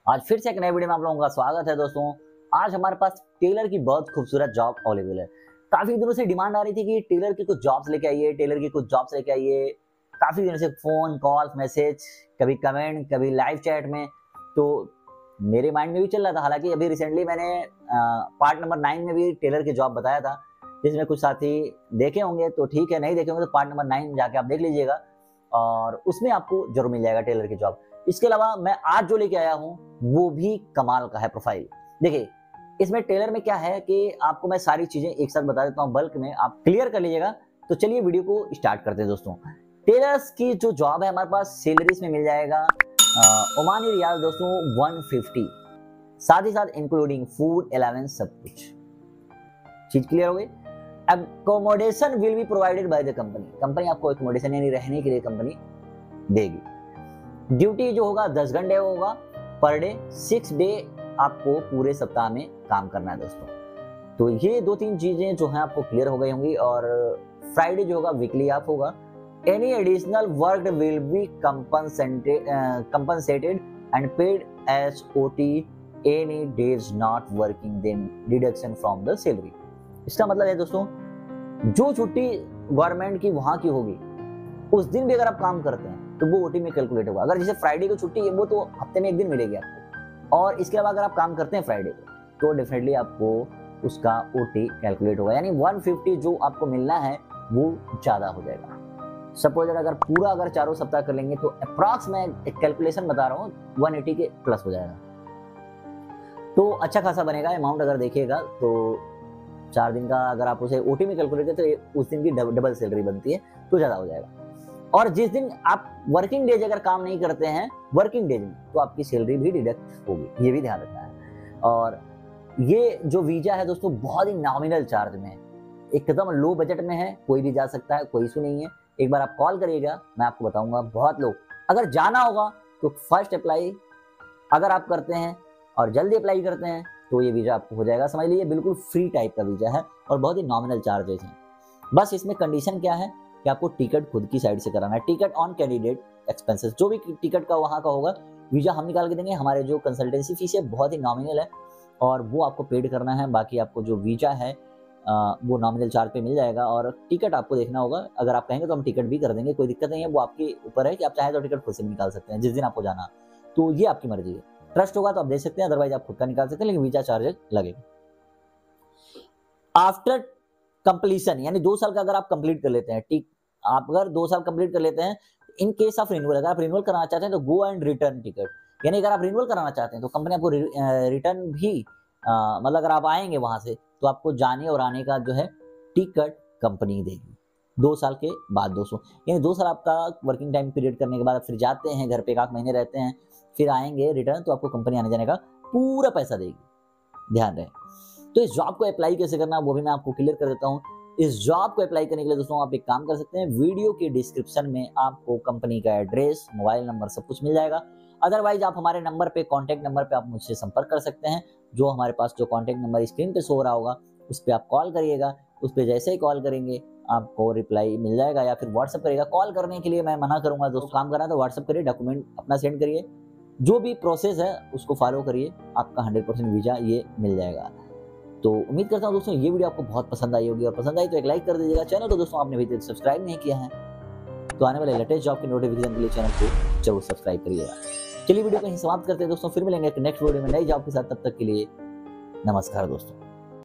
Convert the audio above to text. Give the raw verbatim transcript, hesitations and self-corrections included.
आज फिर से एक नए वीडियो में आप लोगों का स्वागत है दोस्तों। आज हमारे पास टेलर की बहुत खूबसूरत जॉब अवेलेबल है। काफी दिनों से डिमांड आ रही थी कि टेलर की कुछ जॉब्स लेके आइए, टेलर की कुछ जॉब्स लेके आइए। काफी दिनों से फोन कॉल मैसेज, कभी कमेंट, कभी लाइव चैट में, तो मेरे माइंड में भी चल रहा था। हालांकि अभी रिसेंटली मैंने पार्ट नंबर नाइन में भी टेलर की जॉब बताया था, जिसमें कुछ साथी देखे होंगे तो ठीक है, नहीं देखे होंगे तो पार्ट नंबर नाइन जाके आप देख लीजिएगा और उसमें आपको जरूर मिल जाएगा टेलर की जॉब। इसके अलावा मैं आज जो लेके आया हूँ वो भी कमाल का है प्रोफाइल। देखिए इसमें टेलर में क्या है कि आपको मैं सारी चीजें एक साथ बता देता हूँ, बल्क में आप क्लियर कर लीजिएगा। तो चलिए वीडियो को स्टार्ट करते हैं दोस्तों। टेलर्स की जो जॉब है हमारे पास सैलरीज में मिल जाएगा ओमानी रियाल दोस्तों वन फिफ्टी, साथ ही साथ इंक्लूडिंग फूड अलाउंस सब कुछ। चीज क्लियर हो गई। Accommodation will be provided by the company, company आपको अकोमोडेशन यानी रहने के लिए कंपनी देगी। ड्यूटी जो होगा दस घंटे होगा पर डे, सिक्स डे आपको पूरे सप्ताह में काम करना है दोस्तों। तो ये दो तीन चीजें जो हैं आपको क्लियर हो गई होंगी। और फ्राइडे जो होगा वीकली ऑफ होगा। Any additional work will be compensated compensated and paid as OT any days not working then deduction from the salary. इसका मतलब है दोस्तों, जो छुट्टी गवर्नमेंट की वहां की होगी उस दिन भी अगर आप काम करते हैं तो वो ओटी में कैलकुलेट होगा। अगर जैसे फ्राइडे को छुट्टी है वो तो हफ्ते में एक दिन मिलेगी आपको, और इसके अलावा अगर आप काम करते हैं फ्राइडे को तो डेफिनेटली आपको उसका ओटी कैलकुलेट होगा, यानी वन फिफ्टी जो आपको मिलना है वो ज्यादा हो जाएगा। सपोज अगर पूरा अगर चारों सप्ताह कर लेंगे तो अप्रॉक्स मैं एक कैलकुलेशन बता रहा हूँ वन एटी के प्लस हो जाएगा। तो अच्छा खासा बनेगा अमाउंट। अगर देखिएगा तो चार दिन का अगर आप उसे ओटी में कैलकुलेट करें तो उस दिन की डबल सैलरी बनती है, तो ज्यादा हो जाएगा। और जिस दिन आप वर्किंग डेज अगर काम नहीं करते हैं वर्किंग डेज में तो आपकी सैलरी भी डिडक्ट होगी, ये भी ध्यान रखना है। और ये जो वीजा है दोस्तों बहुत ही नॉमिनल चार्ज में है, एकदम लो बजट में है, कोई भी जा सकता है, कोई इशू नहीं है। एक बार आप कॉल करिएगा, मैं आपको बताऊंगा। बहुत लोग अगर जाना होगा तो फर्स्ट अप्लाई अगर आप करते हैं और जल्दी अप्लाई करते हैं तो ये वीजा आपको हो जाएगा। समझ लीजिए बिल्कुल फ्री टाइप का वीजा है और बहुत ही नॉमिनल चार्जेस हैं। बस इसमें कंडीशन क्या है कि आपको टिकट खुद की साइड से कराना है, टिकट ऑन कैंडिडेट एक्सपेंसेस। जो भी टिकट का वहाँ का होगा वीजा हम निकाल के देंगे। हमारे जो कंसल्टेंसी फीस है बहुत ही नॉमिनल है और वो आपको पेड करना है। बाकी आपको जो वीजा है आ, वो नॉमिनल चार्ज पे मिल जाएगा और टिकट आपको देखना होगा। अगर आप कहेंगे तो हम टिकट भी कर देंगे, कोई दिक्कत नहीं है। वो आपके ऊपर है कि आप चाहें तो टिकट खुद से भी निकाल सकते हैं जिस दिन आपको जाना, तो ये आपकी मर्जी है। ट्रस्ट होगा तो आप दे सकते हैं, अदरवाइज आप खुद का निकाल सकते हैं, लेकिन वीजा चार्जेस लगेगा। आफ्टर कंप्लीशन यानी दो साल का अगर आप कंप्लीट कर लेते हैं, ठीक, आप अगर दो साल कंप्लीट कर लेते हैं, इन केस ऑफ रिन्यूअल, अगर आप रिन्यूअल कराना चाहते हैं तो गो एंड रिटर्न टिकट, यानी अगर आप रिन्यूअल कराना चाहते हैं तो कंपनी आपको रिटर्न भी आ, मतलब अगर आप आएंगे वहां से तो आपको जाने और आने का जो है टिकट कंपनी देगी दो साल के बाद दोस्तों। यानी दो साल आपका वर्किंग टाइम पीरियड करने के बाद फिर जाते हैं घर पे, एक आध महीने रहते हैं, फिर आएंगे रिटर्न, तो आपको कंपनी आने जाने का पूरा पैसा देगी, ध्यान रहे। तो इस जॉब को अप्लाई कैसे करना वो भी मैं आपको क्लियर कर देता हूँ। इस जॉब को अप्लाई करने के लिए दोस्तों आप एक काम कर सकते हैं, वीडियो के डिस्क्रिप्शन में आपको कंपनी का एड्रेस, मोबाइल नंबर सब कुछ मिल जाएगा। अदरवाइज आप हमारे नंबर पे, कॉन्टैक्ट नंबर पे आप मुझसे संपर्क कर सकते हैं। जो हमारे पास जो कॉन्टैक्ट नंबर स्क्रीन पे शो हो रहा होगा उस पर आप कॉल करिएगा। उस पर जैसे ही कॉल करेंगे आपको रिप्लाई मिल जाएगा, या फिर व्हाट्सअप करिएगा। कॉल करने के लिए मैं मना करूंगा दोस्तों, काम करना तो व्हाट्सअप करिए, डॉक्यूमेंट अपना सेंड करिए, जो भी प्रोसेस है उसको फॉलो करिए, आपका हंड्रेड परसेंट वीजा ये मिल जाएगा। तो उम्मीद करता हूँ दोस्तों ये वीडियो आपको बहुत पसंद आई होगी, और पसंद आई तो एक लाइक कर दीजिएगा। चैनल को दोस्तों आपने अभी तक सब्सक्राइब नहीं किया है तो आने वाले लेटेस्ट जॉब की नोटिफिकेशन के लिए चैनल को जरूर सब्सक्राइब करिएगा। चलिए वीडियो को यहीं समाप्त करते हैं दोस्तों, फिर मिलेंगे नेक्स्ट वीडियो में नई जॉब के साथ। तब तक के लिए नमस्कार दोस्तों।